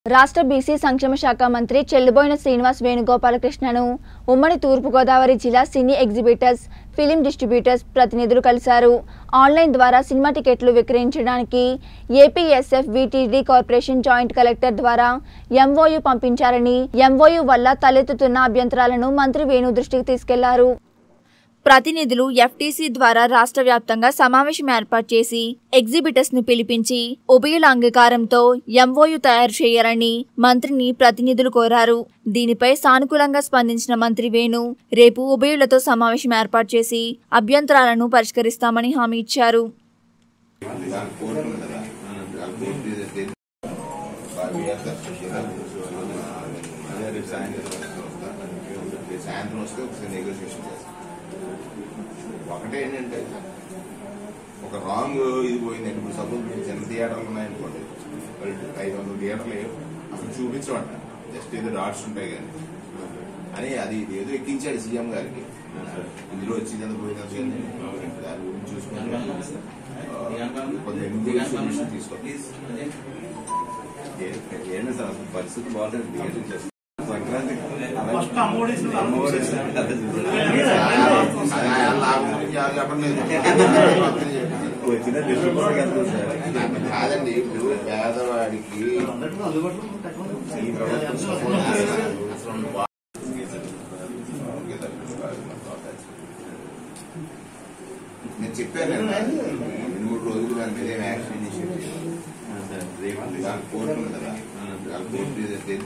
రాష్ట్ర బీసీ సంక్షేమ శాఖ మంత్రి చెల్లుబోయిన శ్రీనివాస్ వేణుగోపాలకృష్ణను ఉమ్మడి తూర్పు గోదావరి జిల్లా సినీ ఎగ్జిబిటర్స్, ఫిలిం డిస్ట్రిబ్యూటర్స్ ప్రతినిధులు కలిశారు. ఆన్లైన్ ద్వారా సినిమా టికెట్లు విక్రయించడానికి APSF VTD corporation joint collector ద్వారా ఎంఓయూ పంపించారని, ఎంఓయూ వల్ల తలెత్తుతున్న అభ్యంతరాలను మంత్రి వేణు దృష్టికి తీసుకెళ్లారు. ప్రతినిధులు ఎఫ్టీసీ ద్వారా రాష్ట్ర వ్యాప్తంగా సమావేశం ఏర్పాటు చేసి ఎగ్జిబిటర్స్ ను పిలిపించి ఉభయుల అంగీకారంతో ఎంఓయూ తయారు చేయాలని మంత్రిని ప్రతినిధులు కోరారు. దీనిపై సానుకూలంగా స్పందించిన మంత్రి వేణు రేపు ఉభయులతో సమావేశం ఏర్పాటు చేసి అభ్యంతరాలను పరిష్కరిస్తామని హామీ ఇచ్చారు. ఒకటే ఏంటంటే ఒక రాంగ్ ఇది పోయిందండి. ఇప్పుడు సపోజ్ మీరు చిన్న థియేటర్లు ఉన్నాయనుకోండి, 500 థియేటర్లు అసలు చూపించమంట, జస్ట్ ఏదో డాట్స్ ఉంటాయి కానీ అని అది ఏదో ఎక్కించాడు సీఎం గారికి. ఇందులో వచ్చి పోయింది దాని గురించి చూసుకుంటే కొంచెం సొల్యూషన్ తీసుకోండి. ఏంటి సార్ అసలు పరిస్థితి బాగుంటుంది. సంక్రాంతి కాదండి, ఇప్పుడు పేదవాడికి ఈ ప్రభుత్వం నేను చెప్పాను 2-3 రోజులు దాని మీద యాక్షన్ ఇనిషియేట్ కోర్టు ఉంది కదా, కోర్టు